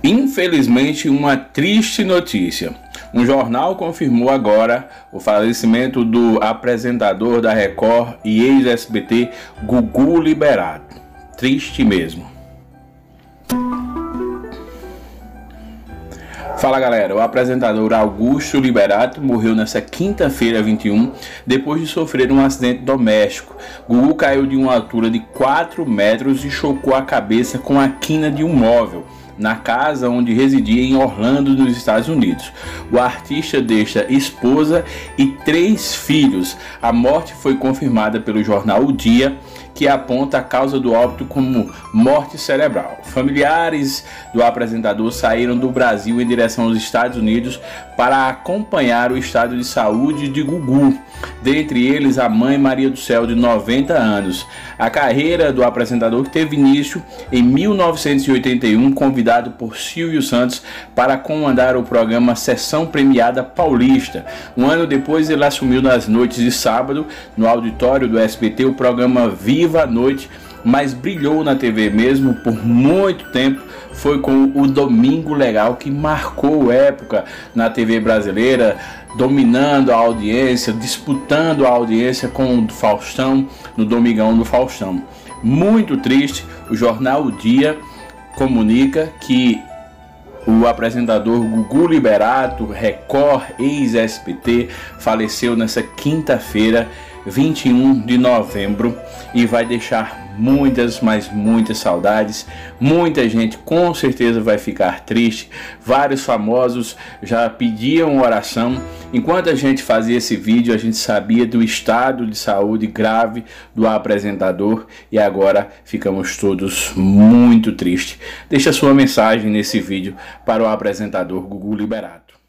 Infelizmente, uma triste notícia. Um jornal confirmou agora o falecimento do apresentador da Record e ex-SBT Gugu Liberato. Triste mesmo. Fala galera, o apresentador Augusto Liberato morreu nesta quinta-feira 21 depois de sofrer um acidente doméstico. Gugu caiu de uma altura de 4 metros e chocou a cabeça com a quina de um móvel na casa onde residia em Orlando, nos Estados Unidos. O artista deixa esposa e 3 filhos. A morte foi confirmada pelo jornal O Dia, que aponta a causa do óbito como morte cerebral. Familiares do apresentador saíram do Brasil em direção aos Estados Unidos para acompanhar o estado de saúde de Gugu, dentre eles a mãe Maria do Céu, de 90 anos. A carreira do apresentador teve início em 1981, convidado por Silvio Santos para comandar o programa Sessão Premiada Paulista. Um ano depois, ele assumiu nas noites de sábado, no auditório do SBT, o programa Viva a Noite, mas brilhou na TV mesmo por muito tempo. Foi com o Domingo Legal, que marcou época na TV brasileira, dominando a audiência, disputando a audiência com o Faustão, no Domingão do Faustão. Muito triste, o jornal O Dia comunica que o apresentador Gugu Liberato, Record, ex-SBT, faleceu nessa quinta-feira, 21 de novembro, e vai deixar muitas, mas muitas saudades. Muita gente com certeza vai ficar triste. Vários famosos já pediam oração. Enquanto a gente fazia esse vídeo, a gente sabia do estado de saúde grave do apresentador e agora ficamos todos muito tristes. Deixa sua mensagem nesse vídeo para o apresentador Gugu Liberato.